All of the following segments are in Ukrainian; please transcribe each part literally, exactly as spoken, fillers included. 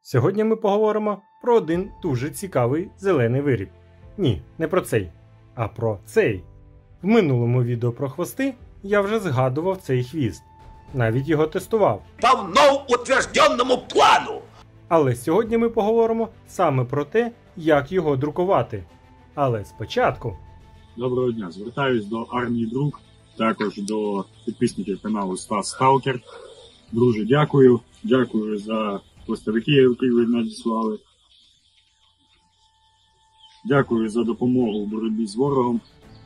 Сьогодні ми поговоримо про один дуже цікавий зелений виріб. Ні, не про цей, а про цей. В минулому відео про хвости я вже згадував цей хвіст. Навіть його тестував. По мною утвержденному плану! Але сьогодні ми поговоримо саме про те, як його друкувати. Але спочатку... Доброго дня, звертаюсь до армії друг, також до підписників каналу Стас Сталкер. Друже, дякую. Дякую за хвостовики, які ви надіслали. Дякую за допомогу в боротьбі з ворогом.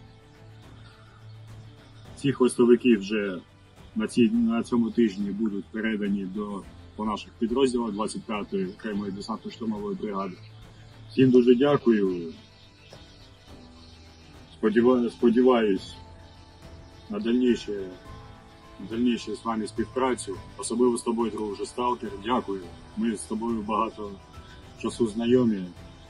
Ці хвостовики вже на, ці, на цьому тижні будуть передані до, по наших підрозділах двадцять п'ятої окремої десантно-штурмової бригади. Всім дуже дякую. Сподіваюсь, сподіваюсь на дальніше, на дальніше з вами співпрацю. Особливо з тобою, друже Сталкер. Дякую. Ми з тобою багато часу знайомі.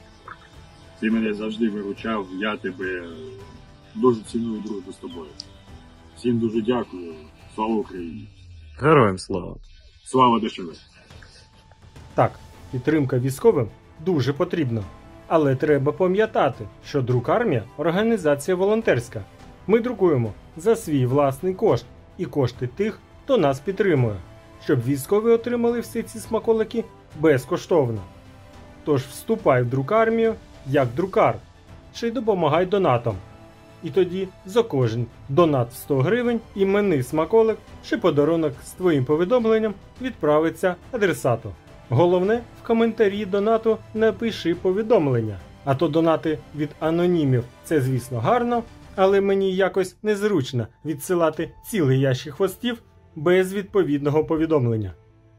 Ти мене завжди виручав, я тебе дуже ціную дружбу з тобою. Всім дуже дякую. Слава Україні! Героям слава! Слава ДШВ! Так, підтримка військовим дуже потрібна. Але треба пам'ятати, що друкармія – організація волонтерська. Ми друкуємо за свій власний кошт і кошти тих, хто нас підтримує, щоб військові отримали всі ці смаколики безкоштовно. Тож вступай в друкармію як друкар, чи допомагай донатом. І тоді за кожен донат в сто гривень іменний смаколик чи подарунок з твоїм повідомленням відправиться адресату. Головне, в коментарі донату напиши повідомлення. А то донати від анонімів – це, звісно, гарно, але мені якось незручно відсилати цілий ящик хвостів без відповідного повідомлення.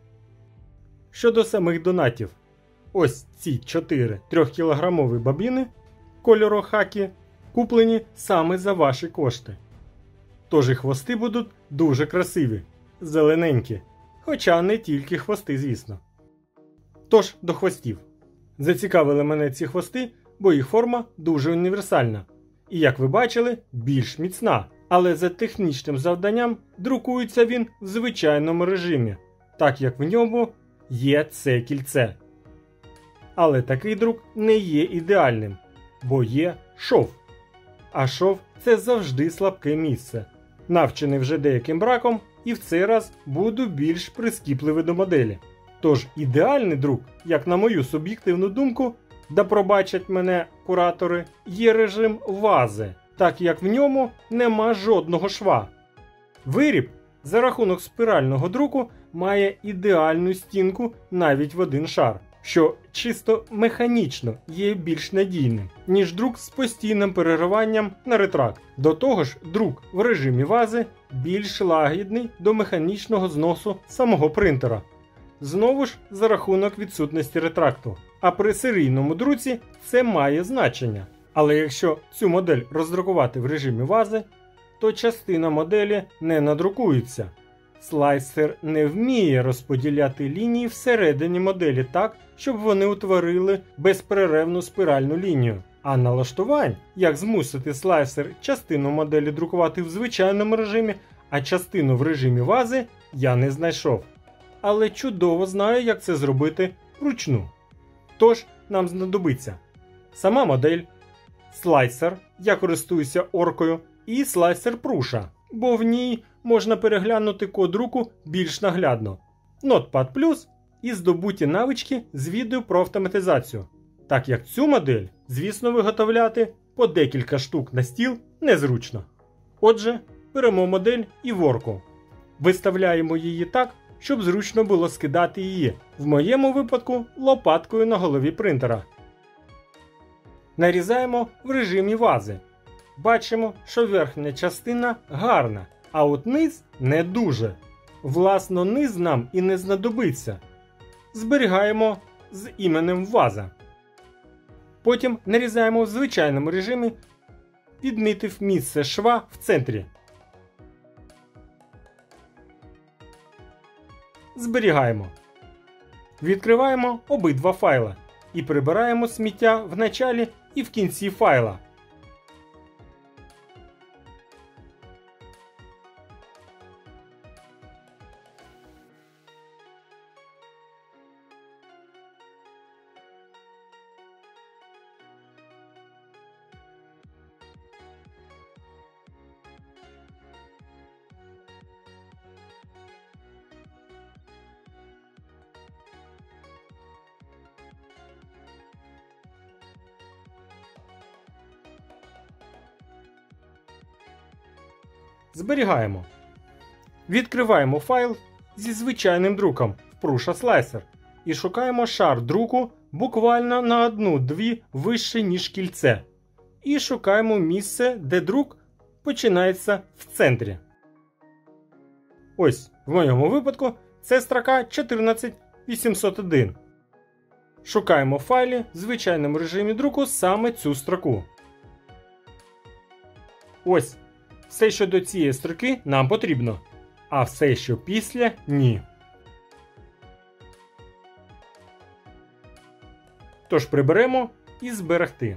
Щодо самих донатів. Ось ці чотири трьохкілограмові бобіни кольору хакі куплені саме за ваші кошти. Тож і хвости будуть дуже красиві, зелененькі. Хоча не тільки хвости, звісно. Тож, до хвостів. Зацікавили мене ці хвости, бо їх форма дуже універсальна. І, як ви бачили, більш міцна. Але за технічним завданням друкується він в звичайному режимі, так як в ньому є це кільце. Але такий друк не є ідеальним, бо є шов. А шов – це завжди слабке місце. Навчений вже деяким браком, і в цей раз буду більш прискіпливий до моделі. Тож ідеальний друк, як на мою суб'єктивну думку, да пробачать мене куратори, є режим вази, так як в ньому нема жодного шва. Виріб за рахунок спірального друку має ідеальну стінку навіть в один шар, що чисто механічно є більш надійним, ніж друк з постійним перериванням на ретракт. До того ж, друк в режимі вази більш лагідний до механічного зносу самого принтера. Знову ж за рахунок відсутності ретракту. А при серійному друці це має значення. Але якщо цю модель роздрукувати в режимі вази, то частина моделі не надрукується. Слайсер не вміє розподіляти лінії всередині моделі так, щоб вони утворили безперервну спіральну лінію. А налаштувань, як змусити слайсер частину моделі друкувати в звичайному режимі, а частину в режимі вази, я не знайшов. Але чудово знаю, як це зробити вручну. Тож, нам знадобиться сама модель, слайсер, я користуюся оркою, і слайсер пруша, бо в ній можна переглянути код друку більш наглядно. Notepad плюс і здобуті навички з відео про автоматизацію. Так як цю модель, звісно, виготовляти по декілька штук на стіл незручно. Отже, беремо модель і ворку. Виставляємо її так, щоб зручно було скидати її, в моєму випадку лопаткою на голові принтера. Нарізаємо в режимі вази. Бачимо, що верхня частина гарна, а от низ не дуже. Власно, низ нам і не знадобиться. Зберігаємо з іменем ваза. Потім нарізаємо в звичайному режимі, підмітив місце шва в центрі. Зберігаємо. Відкриваємо обидва файла і прибираємо сміття в началі і в кінці файла. Зберігаємо. Відкриваємо файл зі звичайним друком в Prusa Slicer і шукаємо шар друку буквально на одну-дві вище, ніж кільце. І шукаємо місце, де друк починається в центрі. Ось, в моєму випадку, це строка чотирнадцять вісімсот один. Шукаємо в файлі в звичайному режимі друку саме цю строку. Ось, все, що до цієї строки, нам потрібно, а все, що після – ні. Тож приберемо і зберегти.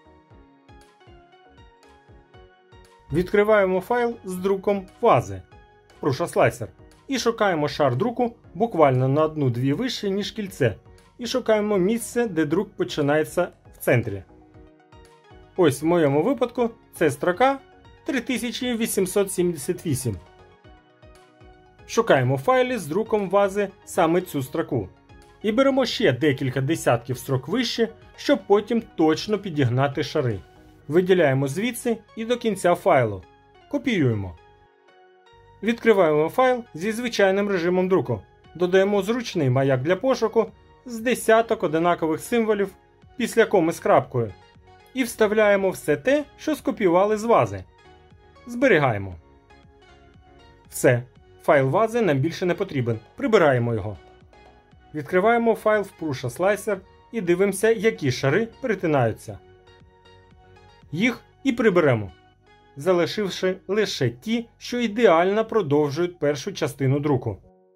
Відкриваємо файл з друком вази Prusa Slicer і шукаємо шар друку буквально на одну-дві вище, ніж кільце. І шукаємо місце, де друк починається в центрі. Ось в моєму випадку це строка три тисячі вісімсот сімдесят вісім. Шукаємо в файлі з друком вази саме цю строку. І беремо ще декілька десятків строк вище, щоб потім точно підігнати шари. Виділяємо звідси і до кінця файлу. Копіюємо. Відкриваємо файл зі звичайним режимом друку. Додаємо зручний маяк для пошуку з десяток одинакових символів після коми з крапкою. І вставляємо все те, що скопіювали з вази. Зберігаємо. Все. Файл вази нам більше не потрібен. Прибираємо його. Відкриваємо файл в Prusa Slicer і дивимося, які шари перетинаються. Їх і приберемо, залишивши лише ті, що ідеально продовжують першу частину друку.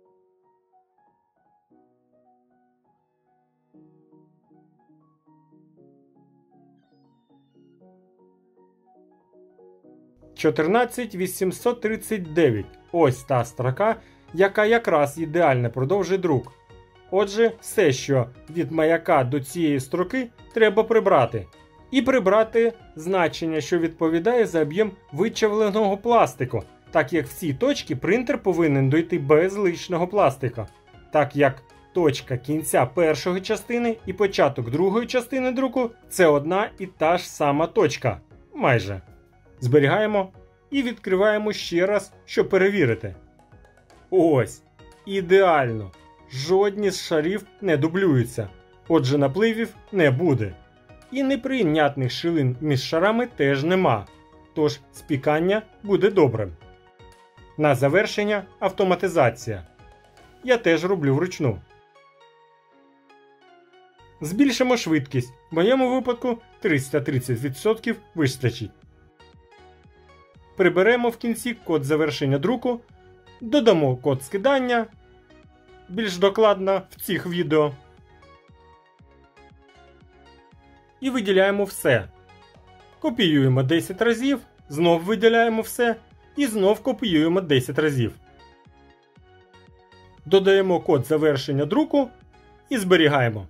чотирнадцять вісімсот тридцять дев'ять. Ось та строка, яка якраз ідеально продовжує друк. Отже, все, що від маяка до цієї строки, треба прибрати. І прибрати значення, що відповідає за об'єм вичавленого пластику, так як в ці точки принтер повинен дойти без лишнього пластика. Так як точка кінця першої частини і початок другої частини друку – це одна і та ж сама точка. Майже. Зберігаємо і відкриваємо ще раз, щоб перевірити. Ось! Ідеально! Жодні з шарів не дублюються, отже напливів не буде. І неприйнятних шилин між шарами теж нема, тож спікання буде добрим. На завершення автоматизація. Я теж роблю вручну. Збільшимо швидкість, в моєму випадку триста тридцять відсотків вистачить. Приберемо в кінці код завершення друку, додамо код скидання, більш докладно в цих відео. І виділяємо все. Копіюємо десять разів, знов виділяємо все і знов копіюємо десять разів. Додаємо код завершення друку і зберігаємо.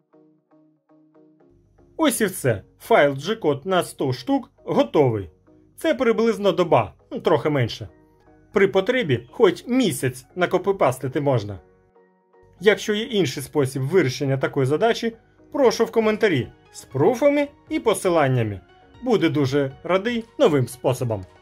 Ось і все. Файл G-код на сто штук готовий. Це приблизно доба, трохи менше. При потребі хоч місяць накопипастити можна. Якщо є інший спосіб вирішення такої задачі, прошу в коментарі з пруфами і посиланнями. Буду дуже радий новим способам.